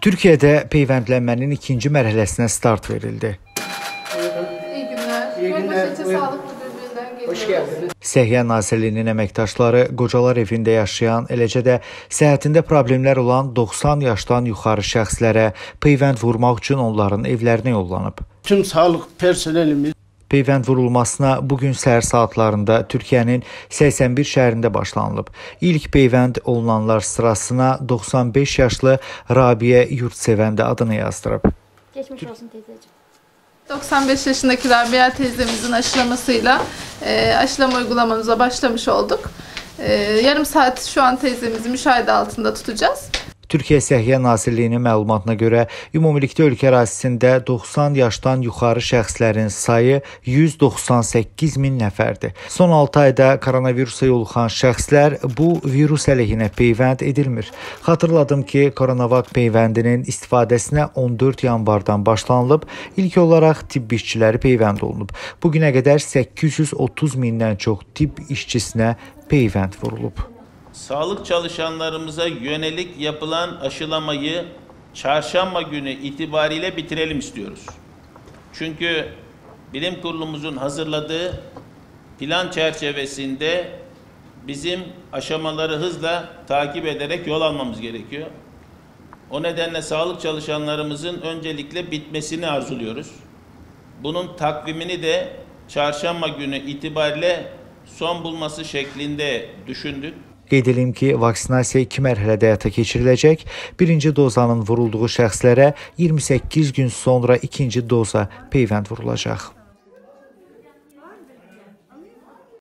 Türkiyədə peyvəndlənmənin ikinci mərhələsinə start verildi. İyi günler. Gölbaşı Sağlık Müdürlüğü'nden geliyoruz. Hoş geldiniz. Səhiyyə Nazirliyinin əməkdaşları qocalar evində yaşayan, eləcə də səhhətində problemlər olan 90 yaşdan yuxarı şəxslərə peyvənd vurmaq üçün onların evlərinə yollanıb. Tüm sağlık personelimiz Peyvənd vurulmasına bugün səhər saatlarında Türkiyənin 81 şəhərində başlanılıb. İlk peyvənd olunanlar sırasına 95 yaşlı Rabiyə Yurtsevən də adını yazdırıb. Geçmiş olsun teyzeciğim. 95 yaşındaki Rabia teyzemizin aşılamasıyla aşılama uygulamamıza başlamış olduk. Yarım saat şu an teyzemizi müşahede altında tutacağız. Türkiyə Səhiyyə Nazirliyinin məlumatına görə ümumilikdə ölkə ərazisində 90 yaşdan yuxarı şəxslərin sayı 198 min nəfərdir. Son 6 ayda koronavirusa yoluxan şəxslər bu virus əleyhinə peyvənd edilmir. Xatırladım ki, Coronavac peyvəndinin istifadəsinə 14 yanvardan başlanılıb, ilk olaraq tibb işçiləri peyvənd olunub. Bu günə qədər 830 mindən çox tibb işçisinə peyvənd vurulub. Sağlık çalışanlarımıza yönelik yapılan aşılamayı çarşamba günü itibariyle bitirelim istiyoruz. Çünkü bilim kurulumuzun hazırladığı plan çerçevesinde bizim aşamaları hızla takip ederek yol almamız gerekiyor. O nedenle sağlık çalışanlarımızın öncelikle bitmesini arzuluyoruz. Bunun takvimini de çarşamba günü itibariyle son bulması şeklinde düşündük. Qeyd edim ki, vaksinasiya 2 mərhələdə həyata keçiriləcək. Birinci dozanın vurulduğu şəxslərə 28 gün sonra ikinci doza peyvənd vurulacaq.